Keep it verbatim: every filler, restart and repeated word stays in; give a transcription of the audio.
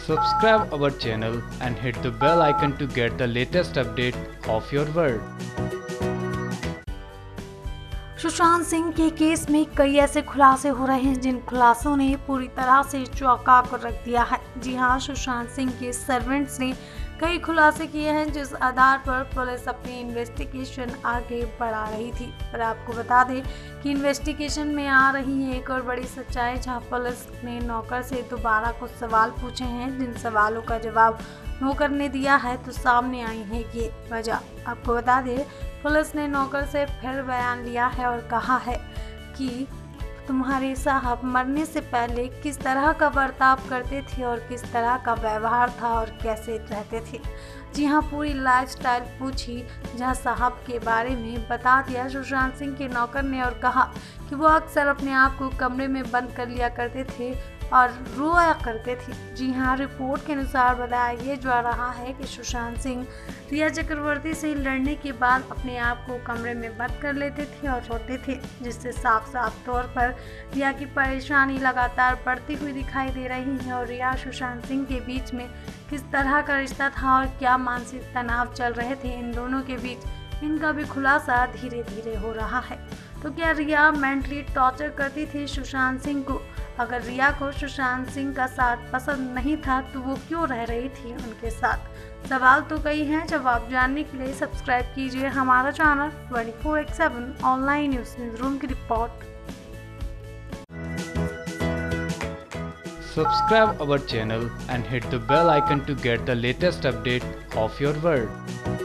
Subscribe our channel and hit the bell icon to get the latest update of your world. Sushant Singh के case में कई ऐसे खुलासे हो रहे हैं जिन खुलासों ने पूरी तरह से चौंका कर रख दिया है। जी हां, सुशांत सिंह के सर्वेंट्स ने कई खुलासे किए हैं जिस आधार पर पुलिस अपनी इन्वेस्टिगेशन आगे बढ़ा रही थी। पर आपको बता दें कि इन्वेस्टिगेशन में आ रही है एक और बड़ी सच्चाई, जहां पुलिस ने नौकर से दोबारा कुछ सवाल पूछे हैं जिन सवालों का जवाब नौकर ने दिया है तो सामने आई है ये वजह। आपको बता दें पुलिस ने नौकर से फिर बयान लिया है और कहा है कि तुम्हारे साहब मरने से पहले किस तरह का बर्ताव करते थे और किस तरह का व्यवहार था और कैसे रहते थे। जी हाँ, पूरी लाइफस्टाइल पूछी, जहाँ साहब के बारे में बता दिया सुशांत सिंह के नौकर ने और कहा कि वो अक्सर अपने आप को कमरे में बंद कर लिया करते थे और रोया करते थे। जी हाँ, रिपोर्ट के अनुसार बताया ये जा रहा है कि सुशांत सिंह रिया चक्रवर्ती से लड़ने के बाद अपने आप को कमरे में बंद कर लेते थे और रोते थे, जिससे साफ साफ तौर पर रिया की परेशानी लगातार बढ़ती हुई दिखाई दे रही है। और रिया सुशांत सिंह के बीच में किस तरह का रिश्ता था और क्या मानसिक तनाव चल रहे थे इन दोनों के बीच, इनका भी खुलासा धीरे धीरे हो रहा है। तो क्या रिया मेंटली टॉर्चर करती थी सुशांत सिंह को? अगर रिया को सुशांत सिंह का साथ पसंद नहीं था तो वो क्यों रह रही थी उनके साथ? सवाल तो कई हैं, जवाब जानने के लिए सब्सक्राइब कीजिए हमारा channel twenty four by seven online news newsroom की report. Subscribe our channel and hit the bell icon to get the latest update of your world.